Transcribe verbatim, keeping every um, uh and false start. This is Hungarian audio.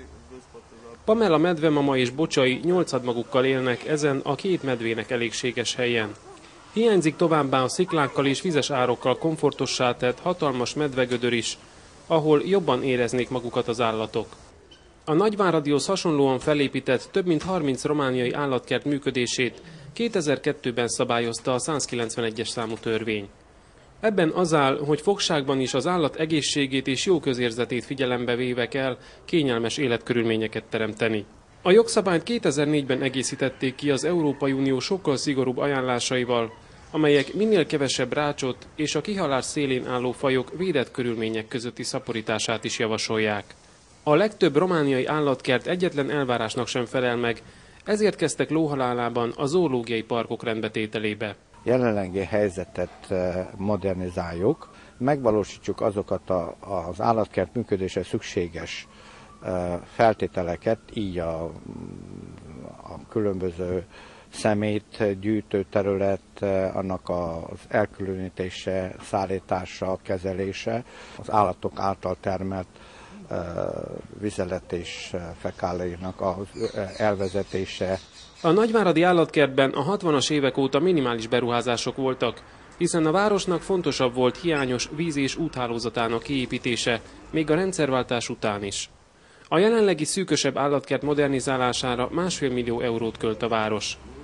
Pamela medvemama és Bocsai nyolcadmagukkal élnek ezen a két medvének elégséges helyen. Hiányzik továbbá a sziklákkal és vizes árokkal komfortossá tett hatalmas medvegödör is, ahol jobban éreznék magukat az állatok. A Nagyváradihoz hasonlóan felépített több mint harminc romániai állatkert működését kétezer-kettőben szabályozta a százkilencvenegyes számú törvény. Ebben az áll, hogy fogságban is az állat egészségét és jó közérzetét figyelembe véve kell kényelmes életkörülményeket teremteni. A jogszabályt kétezer-négyben egészítették ki az Európai Unió sokkal szigorúbb ajánlásaival, amelyek minél kevesebb rácsot és a kihalás szélén álló fajok védett körülmények közötti szaporítását is javasolják. A legtöbb romániai állatkert egyetlen elvárásnak sem felel meg, ezért kezdtek lóhalálában a zoológiai parkok rendbetételébe. Jelenlegi helyzetet modernizáljuk, megvalósítjuk azokat a, az állatkert működésre szükséges feltételeket, így a, a különböző szemét gyűjtő terület, annak az elkülönítése, szállítása, kezelése, az állatok által termelt vizelet és fekáliának az elvezetése. A nagyváradi állatkertben a hatvanas évek óta minimális beruházások voltak, hiszen a városnak fontosabb volt hiányos víz- és úthálózatának kiépítése, még a rendszerváltás után is. A jelenlegi szűkösebb állatkert modernizálására másfél millió eurót költ a város.